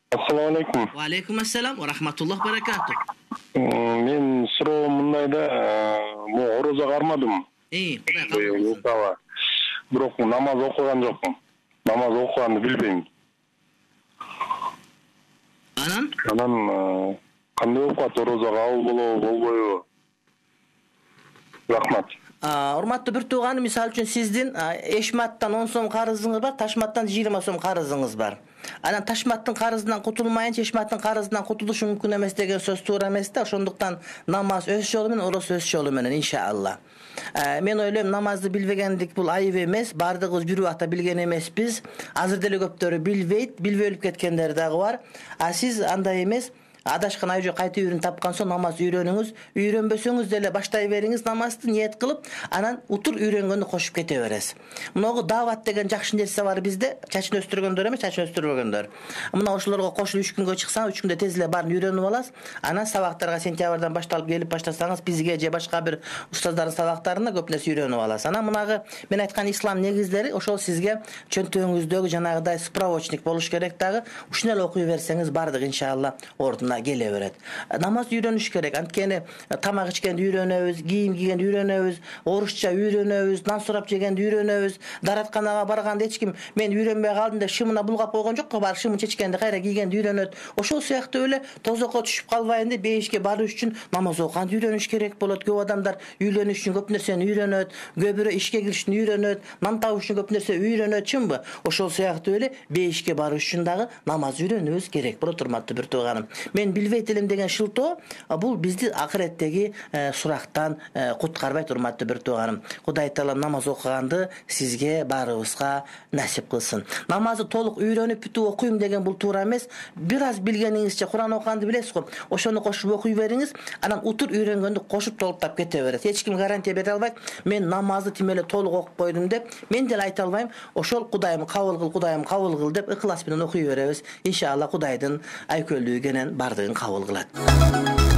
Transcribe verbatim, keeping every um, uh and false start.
Assalamu alaikum. Wa alaikum assalam wa rahmatulloh barakatuh. Men suroom mындайда, bu ороза кармадым. Ey, Xudoy qabul qilsin. Бирок намаз окуган жокмун. Намаз окуганды билбейм. Анан? Анан кандай окуат ороза кабыл болобу, болбойбу? Рахмат. Урматтуу бир тууганым, мисалы үчүн сиздин эшматтан он сом карызыңыз бар, ташматтан жыйырма сом карызыңыз бар. Анан ташматтын карызынан кутулмайынча эшматтын карызынан кутулуш мүмкүн эмес деген сөз туура эмес да. Ошондуктан намаз өз жолу менен, ороз өз жолу менен иншалла. Мен ойлойм, намазды билбегендик бул айып эмес, бардыгыбыз бир убакта билген эмеспиз. Азыр деле көптөрү билбейт, билбей өлүп кеткендер дагы бар. А сиз андай эмес, адашкан ай жок, кайта үйрөн тапкан соң намаз үйрөнүңүз. Үйрөнбөсөңүз деле баштай бериңиз намазды, ниет кылып, анан утур үйрөнгөндө кошуп кете бересиз. Мынагы дават деген жакшы нерсе бар бизде. Чачын өстүргөндөр эмес, чачын өстүрбөгөндөр. Мына ошолорго кошулуп үч күнгө чыксаң, үч күндө тез эле баарын үйрөнүп аласыз. Анан сабактарга сентябрдан башталып келип баштасаңыз, бизге же башка бир устаздардын сабактарына көп нерсе үйрөнүп аласыз. Анан мынагы мен айткан ислам негиздери ошол сизге чөнтөгүңүздөгү жанагыдай справочник болуш керек дагы. Ушуну эле окуй берсеңиз бардык иншалла ордуна келе берет. Намаз үйрөнүш керек. Анткени тамак ичкенди үйрөнөбүз, кийим кийгенди үйрөнөбүз, орусча үйрөнөбүз, нан сурап жегенди үйрөнөбүз. Даратканага барганда эч ким мен үйрөнбөй калдым деп шымына булгап койгон жок, бар шымын чечкенди кайра кийгенди үйрөнөт. Ошол сыяктуу эле тозокко түшүп калбайын деп бейишке барыш үчүн намаз окуганды үйрөнүш керек болот. Көп адамдар үйлөнүш үчүн көп нерсени үйрөнөт, көбүрө бирөө ишке кириш үчүн үйрөнөт, нан табыш үчүн көп нерсе үйрөнөт, чынбы? Ошол сыяктуу эле бейишке барыш үчүн дагы намаз үйрөнүүбүз керек болот, урматтуу бир тууганым. Мен билбейт элем деген шылтоо бул бизди акыреттеги сурактан куткарбайт, урматтуу бир тууганым. Кудай таала намаз окуганды сизге баарыбызга насип кылсын. Намазды толук үйрөнүп бүтүп окуйм деген бул туура эмес. Бир аз билгениңизче Куран окуганды билесиз го. Ошону кошуп окуй бериңиз, анан утур үйрөнгөндү кошуп толуктап кете берет. Эч ким гарантия бере албайт. Мен намазды тим эле толук окуп койдум деп мен деле айта албайм. Ошол Кудайым кабыл кыл, Кудайым кабыл кыл деп ыхлас менен окуй беребиз. Иншалла Кудайдын айкөлдүгү менен бардыгын кабыл кылат.